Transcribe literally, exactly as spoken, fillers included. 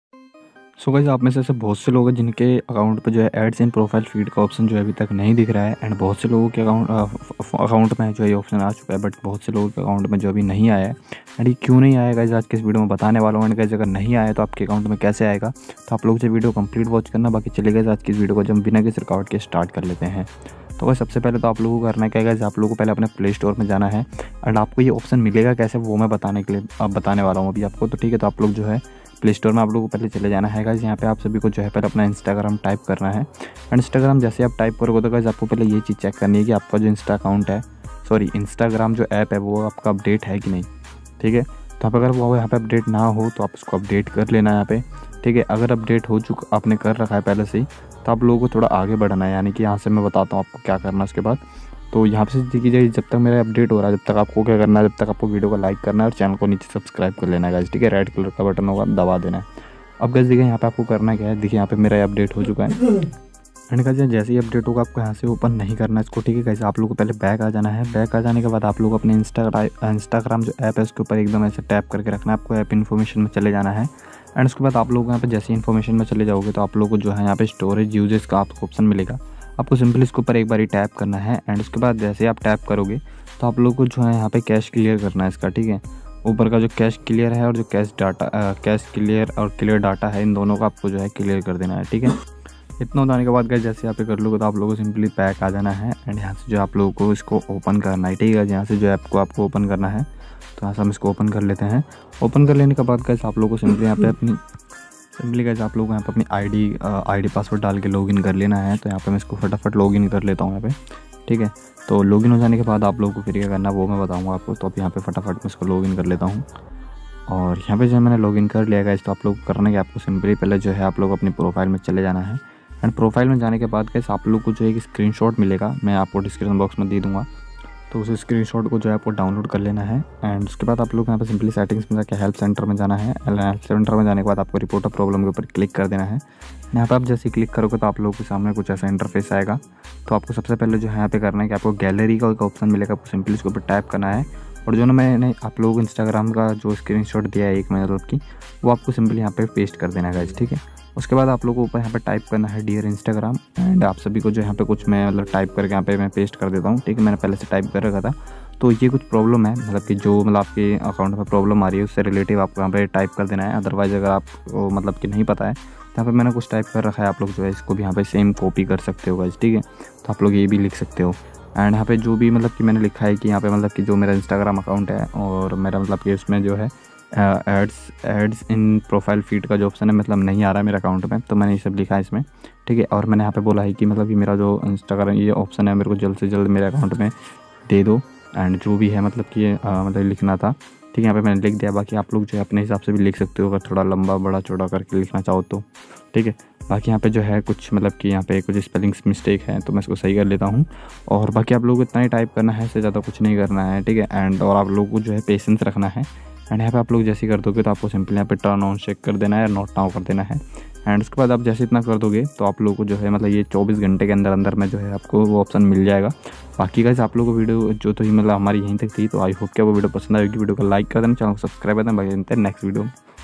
So guys, आप में से ऐसे बहुत से लोग हैं जिनके अकाउंट पे जो है एड्स इन प्रोफाइल फीड का ऑप्शन जो है अभी तक नहीं दिख रहा है। एंड बहुत से लोगों के अकाउंट अकाउंट में जो है ये ऑप्शन आ चुका है, बट बहुत से लोगों के अकाउंट में जो अभी नहीं आया है। एंड ये क्यों नहीं आएगा गाइस, आज के इस वीडियो में बताने वाला हूँ। एंड गाइस, अगर नहीं आया तो आपके अकाउंट में कैसे आएगा, तो आप लोग जो वीडियो कंप्लीट वॉच करना। बाकी चले गए आज की इस वीडियो को जब बिना किसी रुकावट के स्टार्ट कर लेते हैं। तो गाइस, सबसे पहले तो आप लोगों को करना क्या है गाइस, आप लोगों को पहले अपने प्ले स्टोर में जाना है। एंड आपको ये ऑप्शन मिलेगा कैसे वो मैं बताने के लिए अब बताने वाला हूँ अभी आपको। तो ठीक है, तो आप लोग जो है प्ले स्टोर में आप लोगों को पहले चले जाना है गाइस। यहाँ पे आप सभी को जो है पहले अपना इंस्टाग्राम टाइप करना है। एंड इंस्टाग्राम जैसे आप टाइप करोगे तो गाइस आपको पहले ये चीज़ चेक करनी है कि आपका जो इंस्टा अकाउंट है, सॉरी इंस्टाग्राम जो ऐप है वो आपका अपडेट है कि नहीं। ठीक है, तो आप अगर वो यहाँ पे अपडेट ना हो तो आप उसको अपडेट कर लेना है यहाँ पे। ठीक है, अगर अपडेट हो चुका आपने कर रखा है पहले से ही, तो आप लोगों को थोड़ा आगे बढ़ना है। यानी कि यहाँ से मैं बताता हूँ आपको क्या करना है उसके बाद। तो यहाँ से देखिए, जब तक मेरा अपडेट हो रहा है जब तक आपको क्या करना है, जब तक आपको वीडियो को लाइक करना है और चैनल को नीचे सब्सक्राइब कर लेना है गाइस। ठीक है, रेड कलर का बटन होगा दबा देना है। अब गाइस देखिए, यहाँ पे आपको करना क्या है, देखिए यहाँ पे मेरा अपडेट हो चुका है। एंड गाइस, जैसे ही अपडेट होगा आपको यहाँ से ओपन नहीं करना है इसको। ठीक है गाइस, आप लोगों को पहले बैक आ जाना है। बैक आ जाने के बाद आप लोग अपने इंस्टाग्राम इंस्टाग्राम जो ऐप है उसके ऊपर एकदम ऐसे टैप करके रखना है। आपको ऐप इन्फॉर्मेशन में चले जाना है। एंड उसके बाद आप लोग यहाँ पे जैसे इन्फॉर्मेशन में चले जाओगे तो आप लोग को जो है यहाँ पे स्टोरेज यूजेस का आपको ऑप्शन मिलेगा। आपको सिंपली इसके ऊपर एक बार ही टैप करना है। एंड उसके बाद जैसे आप टैप करोगे तो आप लोग को जो है यहाँ पे कैश क्लियर करना है इसका। ठीक है, ऊपर का जो कैश क्लियर है और जो कैश डाटा कैश क्लियर और क्लियर डाटा है, इन दोनों का आपको जो है क्लियर कर देना है। ठीक है, इतना होने के बाद गाइस जैसे यहाँ पे कर लोगे तो आप लोगों को सिंपली बैक आ जाना है। एंड यहाँ से जो आप लोगों को इसको ओपन करना है। ठीक है, यहाँ से जो ऐप को आपको ओपन करना है, तो यहाँ से हम इसको ओपन कर लेते हैं। ओपन कर लेने के बाद गाइस आप लोगों को सिंपली यहाँ पे अपनी सिंपली गाइस आप लोगों को यहाँ पे अपनी आईडी आईडी पासवर्ड डाल के लॉगिन कर लेना है। तो यहाँ पे मैं इसको फटाफट लॉगिन कर लेता हूँ यहाँ पे। ठीक है, तो लॉगिन हो जाने के बाद आप लोगों को फिर क्या करना है वो मैं बताऊँगा आपको। तो अब यहाँ पे फटाफट मैं इसको लॉगिन कर लेता हूँ। और यहाँ पे जो मैंने लॉगिन कर लिया गाइस, तो आप लोग को करना है कि आपको सिंपली पहले जो है आप लोग अपनी प्रोफाइल में चले जाना है। एंड प्रोफाइल में जाने के बाद गाइस आप लोग को जो एक स्क्रीनशॉट मिलेगा, मैं आपको डिस्क्रिप्शन बॉक्स में दे दूँगा। तो उस स्क्रीनशॉट को जो है आपको डाउनलोड कर लेना है। एंड उसके बाद आप लोग यहाँ पे सिंपली सेटिंग्स में जाकर हेल्प सेंटर में जाना है। हेल्प सेंटर में जाने के बाद आपको रिपोर्ट ऑफ प्रॉब्लम के ऊपर क्लिक कर देना है। यहाँ पे आप जैसे क्लिक करोगे तो आप लोगों के सामने कुछ ऐसा इंटरफेस आएगा। तो आपको सबसे पहले जो है यहाँ पे करना है कि आपको गैलरी का एक ऑप्शन मिलेगा, आपको सिंपली इसके ऊपर टैप करना है। और जो ना मैंने आप लोगों को इंस्टाग्राम का जो स्क्रीनशॉट दिया है एक मिनट की, वो आपको सिंपली यहाँ पे पेस्ट कर देना है गाइस। ठीक है, उसके बाद आप लोगों को ऊपर यहाँ पे टाइप करना है डियर इंस्टाग्राम। एंड आप सभी को जो यहाँ पे कुछ मैं मतलब टाइप करके यहाँ पे मैं पेस्ट कर देता हूँ। ठीक है, मैंने पहले से टाइप कर रखा था। तो ये कुछ प्रॉब्लम है, मतलब कि जो मतलब आपके अकाउंट में प्रॉब्लम आ रही है उससे रिलेटिव आपको यहाँ पे टाइप कर देना है। अदरवाइज़ अगर आपको मतलब कि नहीं पता है तो यहाँ पे मैंने कुछ टाइप कर रखा है, आप लोग जो है इसको भी यहाँ पे सेम कॉपी कर सकते हो गाइस। ठीक है, तो आप लोग ये भी लिख सकते हो। एंड यहाँ पे जो भी मतलब कि मैंने लिखा है कि यहाँ पे मतलब कि जो मेरा इंस्टाग्राम अकाउंट है और मेरा मतलब कि उसमें जो है ads ads in profile feed का जो ऑप्शन है मतलब नहीं आ रहा है मेरे अकाउंट में, तो मैंने ये सब लिखा है इसमें। ठीक है, और मैंने यहाँ पे बोला है कि मतलब कि मेरा जो इंस्टाग्राम ये ऑप्शन है मेरे को जल्द से जल्द मेरे अकाउंट में दे दो। एंड जो भी है मतलब कि ये मतलब लिखना था। ठीक है, यहाँ पे मैंने लिख दिया। बाकी आप लोग जो है अपने हिसाब से भी लिख सकते हो, अगर थोड़ा लंबा बड़ा चौड़ा करके लिखना चाहो तो। ठीक है, बाकी यहाँ पे जो है कुछ मतलब कि यहाँ पे कुछ स्पेलिंग्स मिस्टेक है तो मैं इसको सही कर लेता हूँ। और बाकी आप लोगों को इतना ही टाइप करना है, इससे ज़्यादा कुछ नहीं करना है। ठीक है, एंड और आप लोगों को जो है पेशेंस रखना है। एंड यहाँ पे आप लोग जैसे कर दोगे तो आपको सिंपली यहाँ पे टर्न ऑन चेक कर देना है, नोट नाउ कर देना है। एंड उसके बाद आप जैसे इतना कर दोगे तो आप लोगों को जो है मतलब ये चौबीस घंटे के अंदर अंदर में जो है आपको वो ऑप्शन मिल जाएगा। बाकी गाइस आप लोगों को वीडियो जो तो ही मतलब हमारी यहीं तक थी, तो आई होप कि वो वीडियो पसंद आएगी। वीडियो को लाइक कर देना, चैनल को सब्सक्राइब कर देना। बाकी नेक्स्ट वीडियो में।